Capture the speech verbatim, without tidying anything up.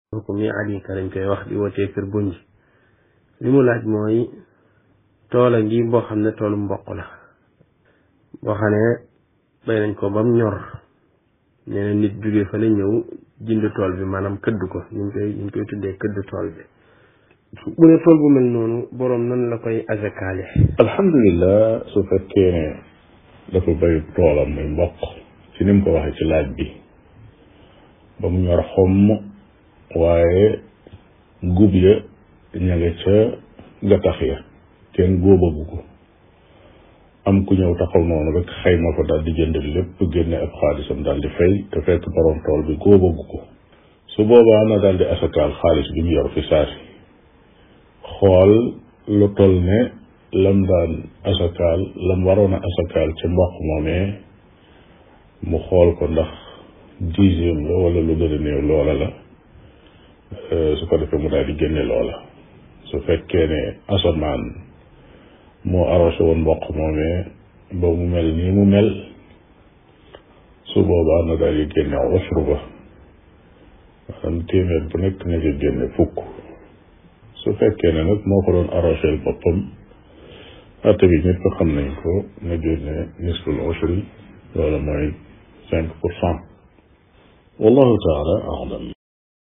ko mi alika lañ koy wax di wootee kër gunj li mu laaj mooy toola ngi boo xam ne toolu mboq la boo xam ne bay nañ ko bam ñor nee na nit jóge fa la ñëw jënd tool bi maanaam këdd ko ñu koy ñu koy tuddee këdd tool bi bu ne tool bu mel noonu boroom nan la koy azakaale. alhamdulilah su fekkee ne dafa bay toolam muy mboq ci ni mu ko waxee ci laaj bi ba mu ñor xomm waaye gub ya ña nga ca gattax ya kenn góobagu ko am ku ñëw taxaw noonu rek xayma ko daal di jënd lépp génne ab xaalisam daal di fay te fekk borom tool bi góobagu ko su boobaa na daal di asakaal xaalis bi mu yor fi saasi xool lu toll ne lam daan asakaal lam waroon a asakaal ca mboq moomee mu xool ko ndax dixième la wala lu gën a néew loola la su ko defee mu daal di génne loola su fekkee ne asamaan moo arrosé woon mboq moomee ba mu mel nii mu mel su boobaa na daal di génne usru ba maanaam téeméer bu nekk na ci génne fukk su fekkee ne nag moo ko doon arrosé boppam atte bi nit ko xam nañ ko na génne nisful usri loolu mooy cinq pour cent wallahu taala alam